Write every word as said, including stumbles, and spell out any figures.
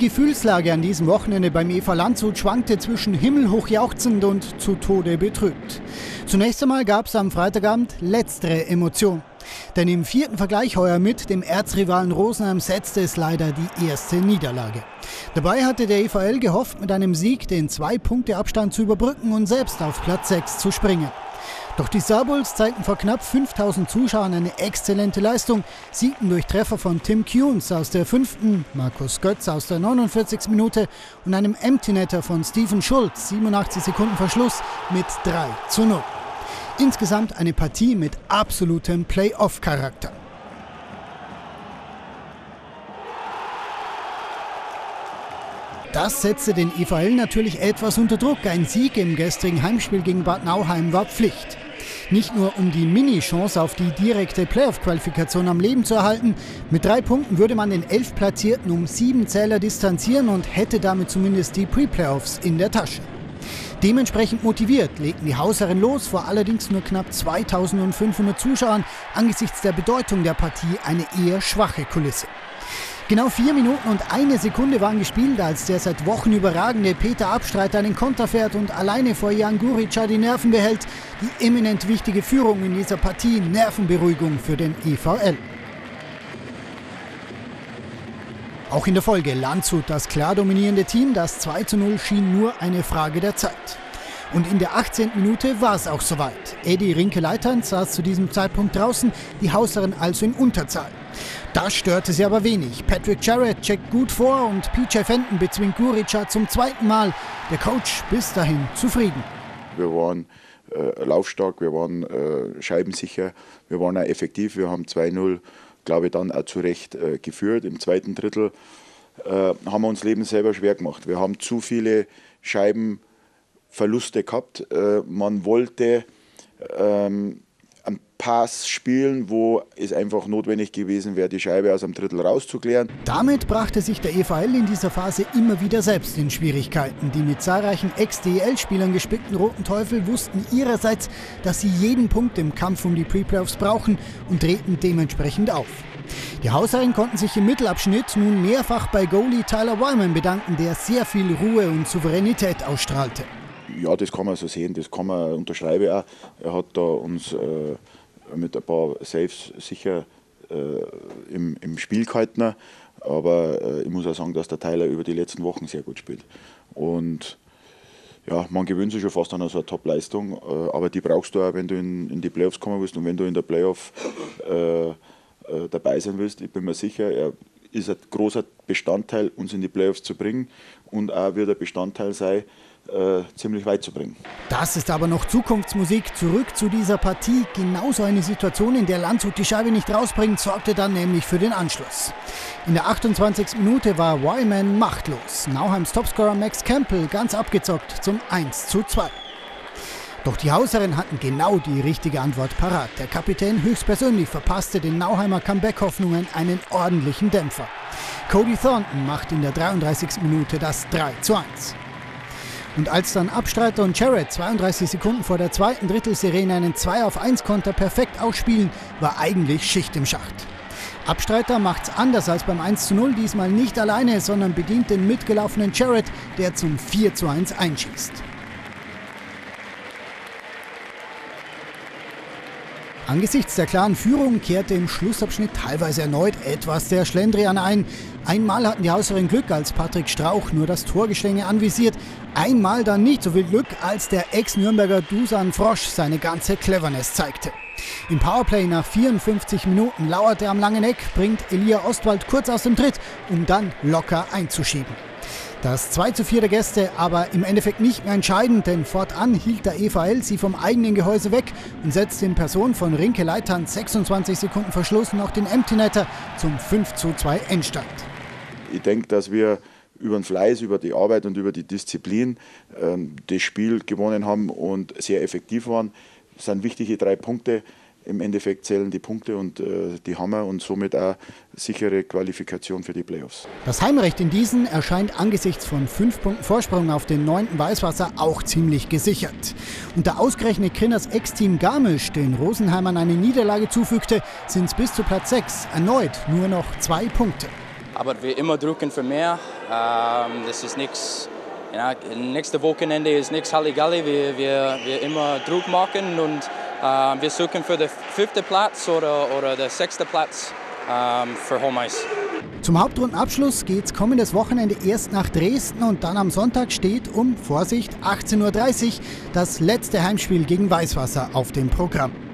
Die Gefühlslage an diesem Wochenende beim E V Landshut schwankte zwischen himmelhoch jauchzend und zu Tode betrübt. Zunächst einmal gab es am Freitagabend letztere Emotion. Denn im vierten Vergleich heuer mit dem Erzrivalen Rosenheim setzte es leider die erste Niederlage. Dabei hatte der E V L gehofft, mit einem Sieg den Zwei-Punkte-Abstand zu überbrücken und selbst auf Platz sechs zu springen. Doch die Starbulls zeigten vor knapp fünftausend Zuschauern eine exzellente Leistung, siegten durch Treffer von Tim Kuhns aus der fünften, Markus Götz aus der neunundvierzigsten Minute und einem Empty-Netter von Steven Schulz, siebenundachtzig Sekunden Verschluss, mit drei zu null. Insgesamt eine Partie mit absolutem Play-Off-Charakter. Das setzte den E V L natürlich etwas unter Druck. Ein Sieg im gestrigen Heimspiel gegen Bad Nauheim war Pflicht. Nicht nur um die Mini-Chance auf die direkte Playoff-Qualifikation am Leben zu erhalten. Mit drei Punkten würde man den elf Platzierten um sieben Zähler distanzieren und hätte damit zumindest die Pre-Playoffs in der Tasche. Dementsprechend motiviert legten die Hausherren los, vor allerdings nur knapp zweitausendfünfhundert Zuschauern, angesichts der Bedeutung der Partie eine eher schwache Kulisse. Genau vier Minuten und eine Sekunde waren gespielt, als der seit Wochen überragende Peter Abstreiter einen Konter fährt und alleine vor Jan Gurica die Nerven behält. Die eminent wichtige Führung in dieser Partie, Nervenberuhigung für den E V L. Auch in der Folge Landshut das klar dominierende Team, das zwei zu null schien nur eine Frage der Zeit. Und in der achtzehnten Minute war es auch soweit. Eddie Rinke-Leitern saß zu diesem Zeitpunkt draußen, die Hausherren also in Unterzahl. Das störte sie aber wenig. Patrick Jarrett checkt gut vor und P J Fenton bezwingt Gurica zum zweiten Mal. Der Coach bis dahin zufrieden. Wir waren äh, laufstark, wir waren äh, scheibensicher, wir waren auch effektiv. Wir haben zwei null, glaube ich, dann auch zu Recht äh, geführt. Im zweiten Drittel äh, haben wir uns Leben selber schwer gemacht. Wir haben zu viele Scheibenverluste gehabt. Äh, man wollte ähm, einen Pass spielen, wo es einfach notwendig gewesen wäre, die Scheibe aus dem Drittel rauszuklären. Damit brachte sich der E V L in dieser Phase immer wieder selbst in Schwierigkeiten. Die mit zahlreichen Ex-D E L-Spielern gespickten Roten Teufel wussten ihrerseits, dass sie jeden Punkt im Kampf um die Pre-Playoffs brauchen und drehten dementsprechend auf. Die Hausherren konnten sich im Mittelabschnitt nun mehrfach bei Goalie Tyler Wyman bedanken, der sehr viel Ruhe und Souveränität ausstrahlte. Ja, das kann man so sehen, das kann man unterschreiben auch. Er hat da uns äh, mit ein paar Saves sicher äh, im, im Spiel gehalten, aber äh, ich muss auch sagen, dass der Tyler über die letzten Wochen sehr gut spielt. Und ja, man gewöhnt sich schon fast an so eine Top-Leistung, äh, aber die brauchst du auch, wenn du in, in die Playoffs kommen willst und wenn du in der Playoff äh, äh, dabei sein willst. Ich bin mir sicher, er ist ein großer Bestandteil, uns in die Playoffs zu bringen und auch wird ein Bestandteil sein, Äh, ziemlich weit zu bringen. Das ist aber noch Zukunftsmusik. Zurück zu dieser Partie. Genauso eine Situation, in der Landshut die Scheibe nicht rausbringt, sorgte dann nämlich für den Anschluss. In der achtundzwanzigsten Minute war Wyman machtlos. Nauheims Topscorer Max Campbell ganz abgezockt zum eins zu zwei. Doch die Hausherren hatten genau die richtige Antwort parat. Der Kapitän höchstpersönlich verpasste den Nauheimer Comeback-Hoffnungen einen ordentlichen Dämpfer. Cody Thornton macht in der dreiunddreißigsten Minute das drei zu eins. Und als dann Abstreiter und Jarrett zweiunddreißig Sekunden vor der zweiten Drittelsirene einen zwei auf eins Konter perfekt ausspielen, war eigentlich Schicht im Schacht. Abstreiter macht's anders als beim eins zu null, diesmal nicht alleine, sondern bedient den mitgelaufenen Jarrett, der zum vier zu eins einschießt. Angesichts der klaren Führung kehrte im Schlussabschnitt teilweise erneut etwas der Schlendrian ein. Einmal hatten die Hausherren Glück, als Patrick Strauch nur das Torgestänge anvisiert. Einmal dann nicht so viel Glück, als der Ex-Nürnberger Dusan Frosch seine ganze Cleverness zeigte. Im Powerplay nach vierundfünfzig Minuten lauert er am langen Eck, bringt Elia Ostwald kurz aus dem Tritt, um dann locker einzuschieben. Das zwei zu vier der Gäste aber im Endeffekt nicht mehr entscheidend, denn fortan hielt der E V L sie vom eigenen Gehäuse weg und setzte in Person von Rinke-Leitern sechsundzwanzig Sekunden Verschluss noch den Empty-Netter zum fünf zu zwei Endstand. Ich denke, dass wir über den Fleiß, über die Arbeit und über die Disziplin ähm, das Spiel gewonnen haben und sehr effektiv waren. Das sind wichtige drei Punkte. Im Endeffekt zählen die Punkte und äh, die haben wir und somit auch sichere Qualifikation für die Playoffs. Das Heimrecht in diesen erscheint angesichts von fünf Punkten Vorsprung auf den neunten Weißwasser auch ziemlich gesichert. Und da ausgerechnet Krinners Ex-Team Garmisch den Rosenheimern eine Niederlage zufügte, sind es bis zu Platz sechs erneut nur noch zwei Punkte. aber wir immer drücken für mehr. Ähm, das ist nichts, ja, nächste Wochenende ist nichts Halligalli, wir, wir, wir immer Druck machen und äh, wir suchen für den fünften Platz oder, oder den sechsten Platz ähm, für Home Ice. Zum Hauptrundenabschluss geht's kommendes Wochenende erst nach Dresden und dann am Sonntag steht um, Vorsicht, achtzehn Uhr dreißig das letzte Heimspiel gegen Weißwasser auf dem Programm.